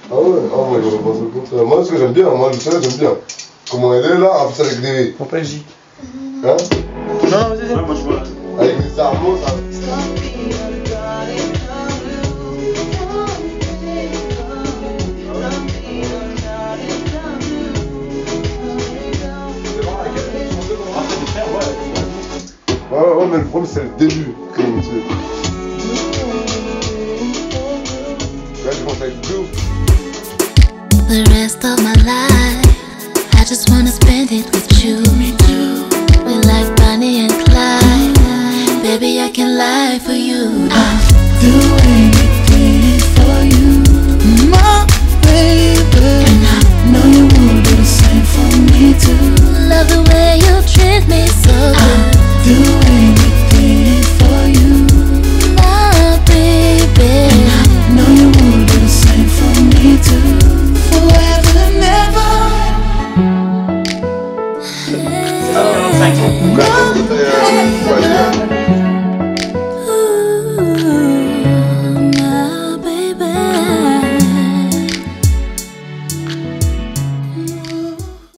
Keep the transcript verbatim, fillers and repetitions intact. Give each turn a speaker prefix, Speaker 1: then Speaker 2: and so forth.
Speaker 1: Ah ouais, ah moi je pense au contraire. Moi ce que j'aime bien, moi je sais, j'aime bien. Comment elle est là, après avec des.
Speaker 2: Mon père J.
Speaker 1: Hein?
Speaker 2: Non, non, vas-y, vas-y.
Speaker 3: Ouais, moi je vois.
Speaker 1: Avec des armeaux, ça. Ouais, ouais, mais le problème c'est le début. Comme tu sais. Là, je pense avec Blue.
Speaker 4: The rest of my life, I just wanna spend it with you. We're like Bonnie and Clyde. Baby, I can lie for you. I'll do anything for you, my baby. And I know you will do the same for me too. Love the way you treat me so good. I'll do anything for you, my baby. And I know you will do the same for me too. Forever and ever.
Speaker 3: Oh, thank you.